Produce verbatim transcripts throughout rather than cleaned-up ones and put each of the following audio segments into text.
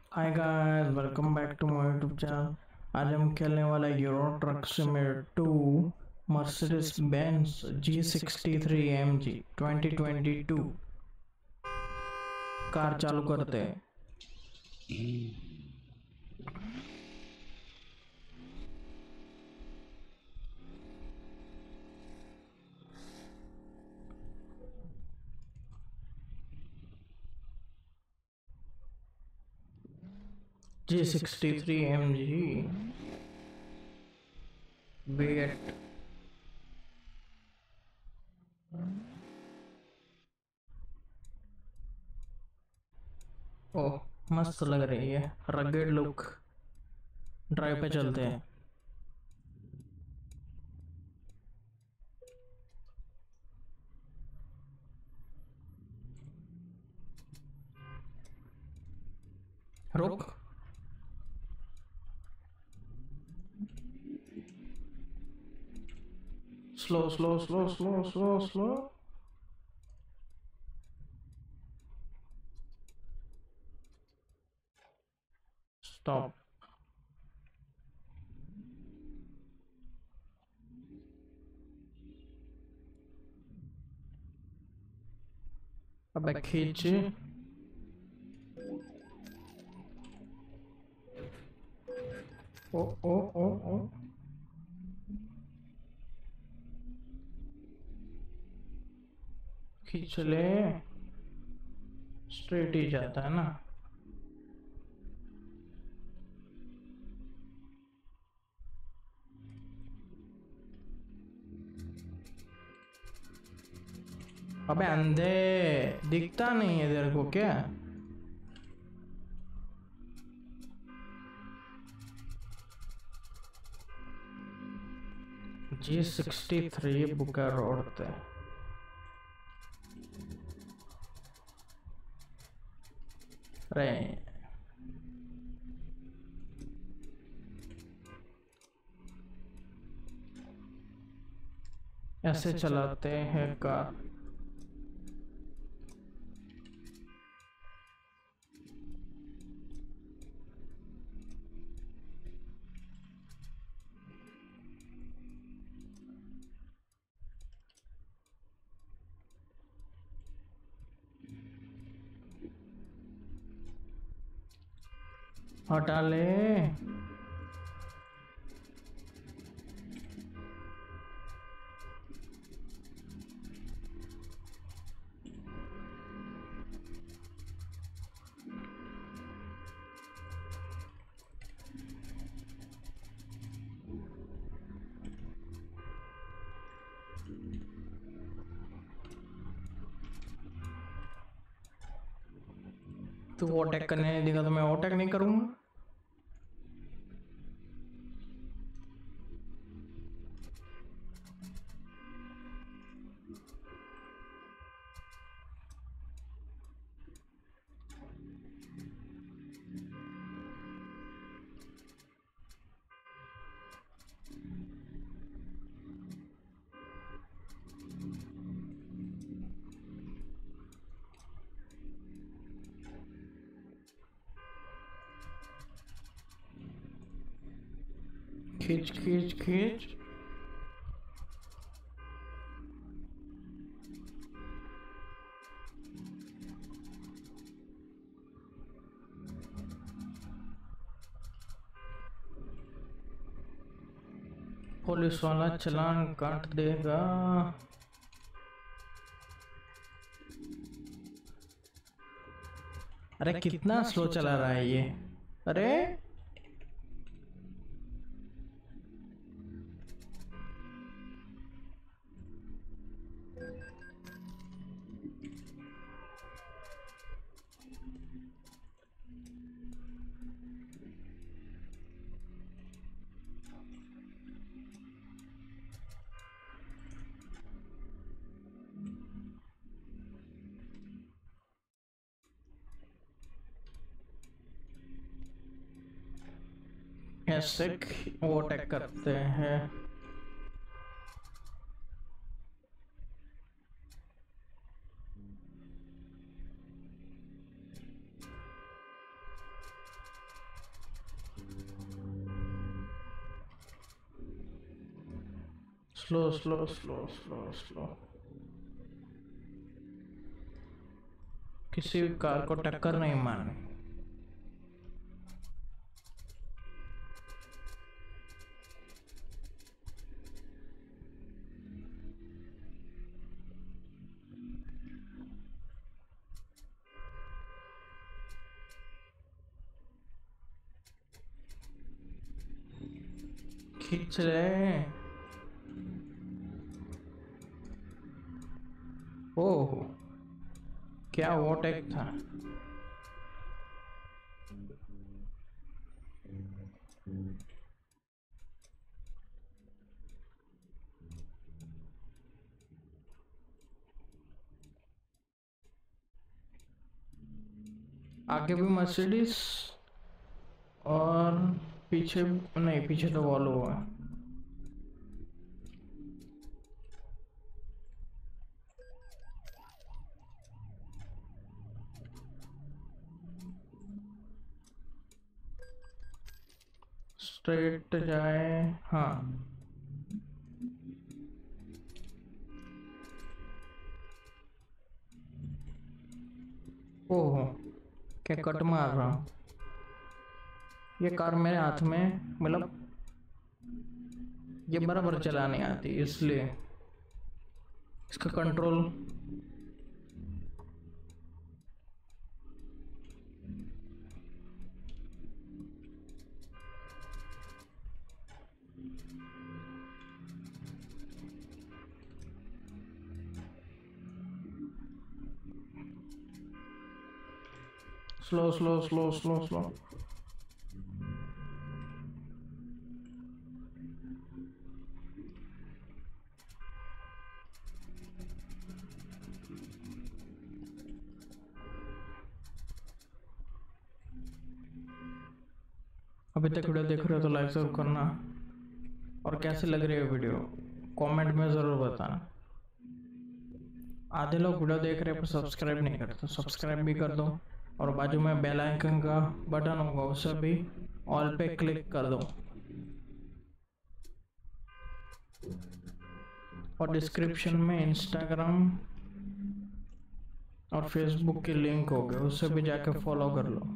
Hi guys, welcome back to my YouTube channel. आज हम खेलने वाला euro truck simulator two Mercedes Benz G sixty three M G twenty twenty two. Car चालू करते हैं। G sixty three M G B eight. ओह, मस्त लग रही है, रगेड लुक। ड्राइव पे चलते हैं। रुक। Slow slow slow slow slow slow. Stop. अबे खींच। ओ ओ ओ ओ खींच ले। स्ट्रेट ही जाता है ना। अबे अंधे, दिखता नहीं है तेरे को क्या? जी सिक्सटी थ्री बुका रोड पे। अरे ऐसे चलाते हैं कार। हटा ले। तू ओवरटेक करने नहीं देगा तो मैं ओवरटेक नहीं करूंगा। खींच खींच खींच। पुलिस वाला चालान काट देगा। अरे कितना स्लो चला रहा है ये। अरे ऐसे ओवरटेक करते हैं। Slow slow slow slow slow. किसी भी कार को टक्कर नहीं मारनी। खींच रहे। ओह, क्या ओवरटेक था। आगे भी मर्सिडीज और पीछे नहीं, पीछे तो वॉल्वो है। स्ट्रेट जाए। हाँ, ओहो, क्या कट मार रहा हूँ। ये कार मेरे हाथ में, मतलब ये बराबर चलाने आती, इसलिए इसका control. Slow slow slow slow slow. अभी तक वीडियो देख रहे हो तो लाइक जरूर करना, और कैसे लग रही है वीडियो कमेंट में ज़रूर बताना। आधे लोग वीडियो देख रहे हैं पर सब्सक्राइब नहीं करते, तो सब्सक्राइब भी कर दो, और बाजू में बेल आइकन का बटन होगा उसे भी ऑल पे क्लिक कर दो, और डिस्क्रिप्शन में इंस्टाग्राम और फेसबुक की लिंक होगी, उसे भी जाके फॉलो कर लो।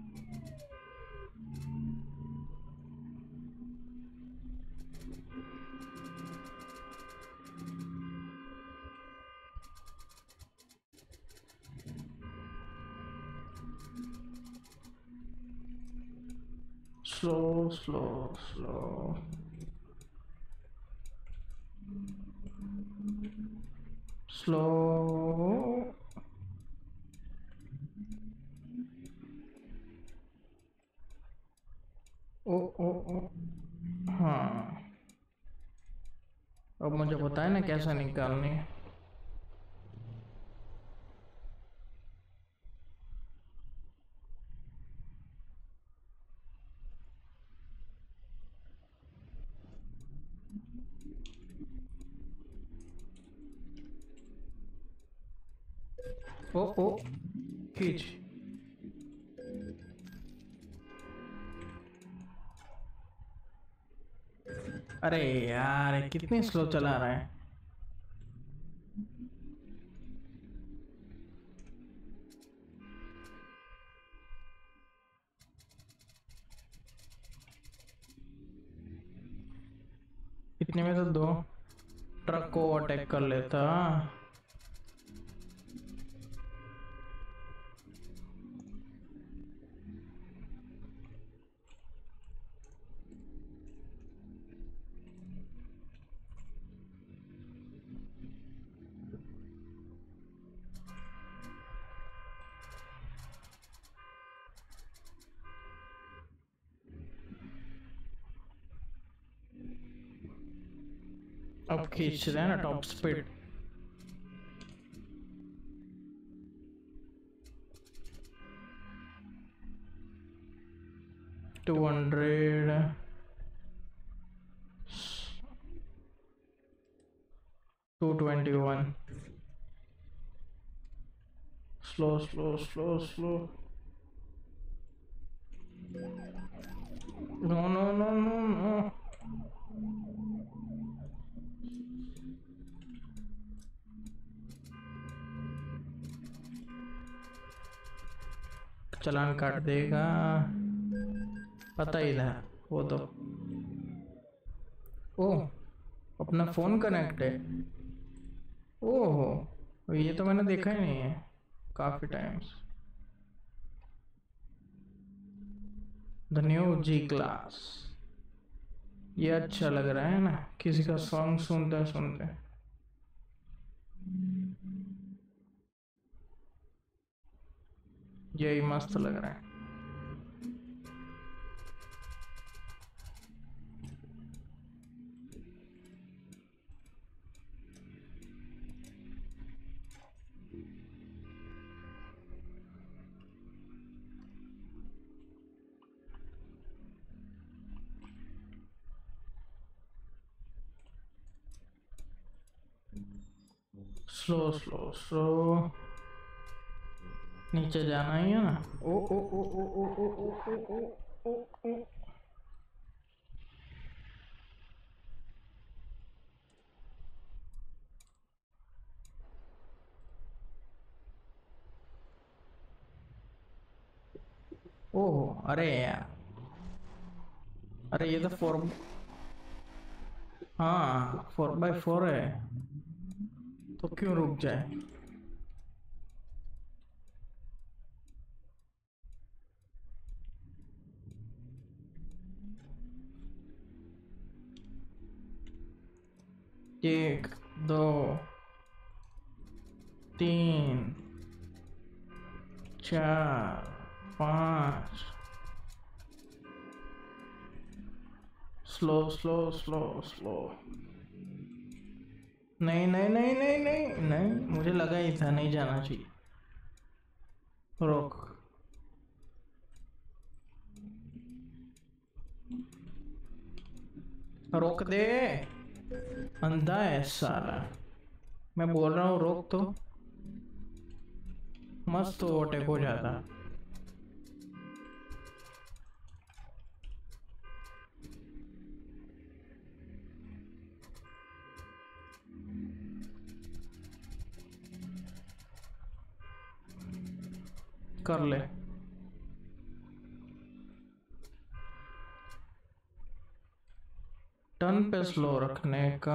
Slow slow slow slow. ओ ओ ओ हाँ, अब मुझे पता है ना कैसा निकालनी है। ओ ओ खींच। अरे यार, कितनी स्लो चला रहा है। इतने में तो दो ट्रक को ओवरटेक कर लेता। अब खींच रहे हैं ना top speed. Two hundred, two twenty one. Slow slow slow slow. No no no no no. चालान काट देगा, पता ही था वो तो। ओह, अपना फोन कनेक्ट है। ओह, ये तो मैंने देखा ही नहीं है काफी times. The new G class, ये अच्छा लग रहा है ना, किसी का सॉन्ग सुनते सुनते। यही मस्त लग रहा है। स्लो स्लो स्लो, नीचे जाना ही है ना। ओ ओ ओ ओ ओ ओ ओ ओ ओ ओ ओ। ओह, अरे यार, अरे ये तो फोर, हाँ फोर बाय फोर है, तो क्यों रुक जाए। एक, दो, तीन, चार, पाँच। Slow slow slow slow. नहीं नहीं नहीं नहीं नहीं नहीं, मुझे लगा ही था नहीं जाना चाहिए। रोक, रोक दे, अंधा है साला। मैं बोल रहा हूँ रोक तो, मस्त ओवरटेक हो जाता। कर ले, टर्न पे स्लो रखने का।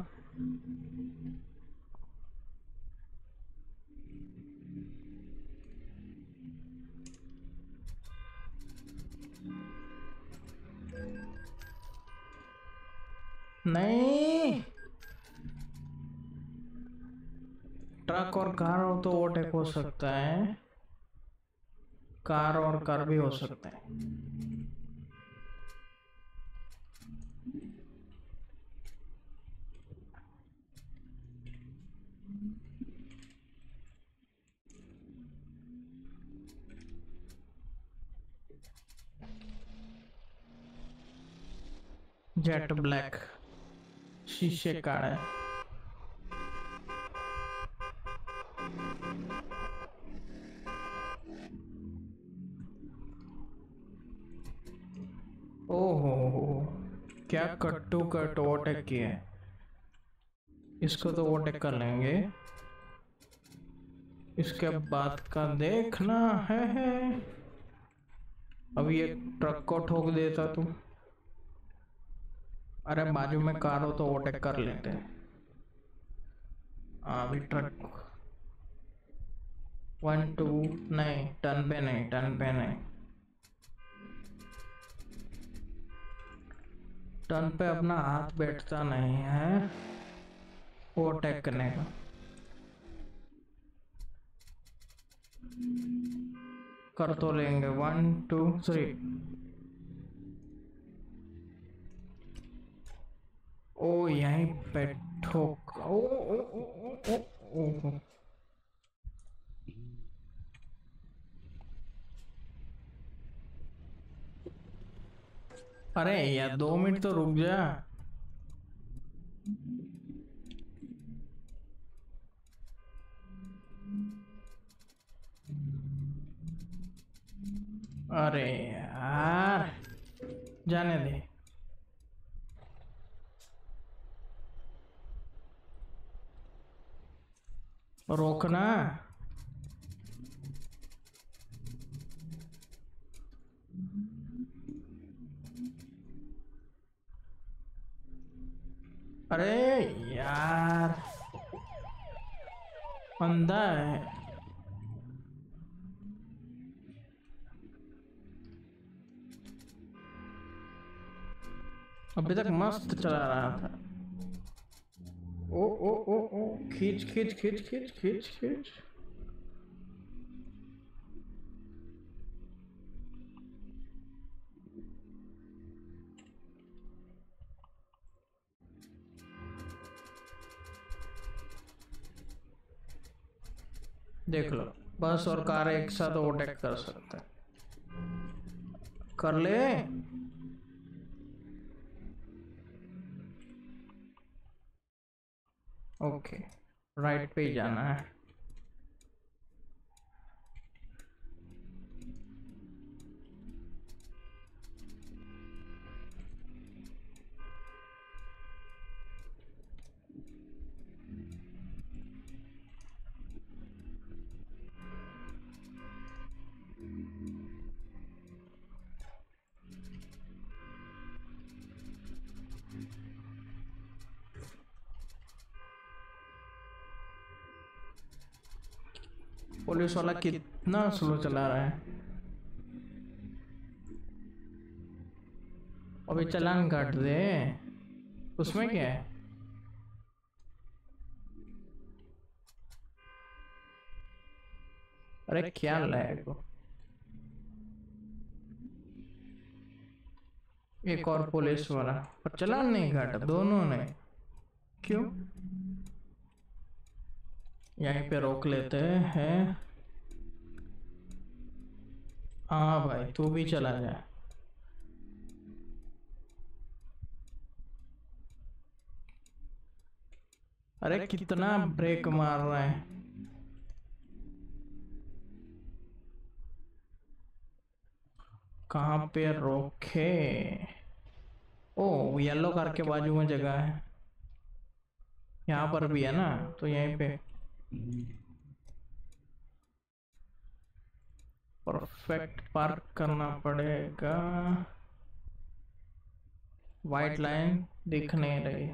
नहीं, ट्रक और कार हो तो ओवरटेक हो सकता है, कार और कार भी हो सकते हैं। जेट ब्लैक, शीशे काले। ओहो, क्या कट्टू कट ओवरटेक किया है। इसको तो ओवरटेक कर लेंगे, इसके बाद का देखना है, है। अब ये ट्रक को ठोक देता तू। अरे बाजू में कार हो तो ओवरटेक कर लेते हैं। अभी ट्रक, वन टू, नहीं टर्न पे नहीं, टर्न पे नहीं, टर्न पे अपना हाथ बैठता नहीं है ओवरटेक करने का। कर तो लेंगे, वन टू थ्री। ओ यहीं पे ठोक, ओ ओ ओ ओ ओ ओ। अरे यार दो मिनट तो रुक जा। अरे यार, जाने दे। रोकना, अरे यार अंधा है। अभी तक मस्त चला रहा था। ओ ओ ओ ओ खींच खींच खींच खींच खींच खींच। देख लो, बस और कार एक साथ ओवरटेक कर सकते हैं। कर ले। ओके, राइट पे ही जाना है। पुलिस वाला कितना स्लो चला रहा है। अभी चालान काट दे, उसमें क्या है। अरे क्या लाएगा को। एक और पुलिस वाला, पर चालान नहीं काटा दोनों ने। क्यों? यहीं पे रोक लेते हैं। हाँ भाई, तू भी चला जा। अरे कितना ब्रेक मार रहा है। कहाँ पे रोके? ओ, येलो कार के बाजू में जगह है। यहाँ पर भी है ना, तो यहीं पे परफेक्ट पार्क करना पड़ेगा। वाइट लाइन दिख नहीं रही।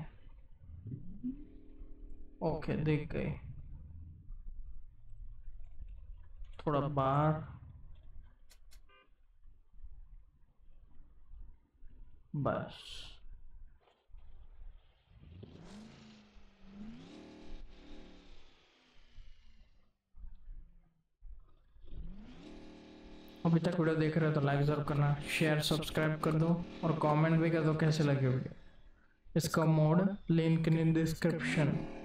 ओके, दिख गई। थोड़ा बाहर, बस। अभी तक वीडियो देख रहे हो तो लाइक जरूर करना, शेयर सब्सक्राइब कर दो और कमेंट भी कर दो कैसे लगे वीडियो। इसका मोड लिंक इन डिस्क्रिप्शन।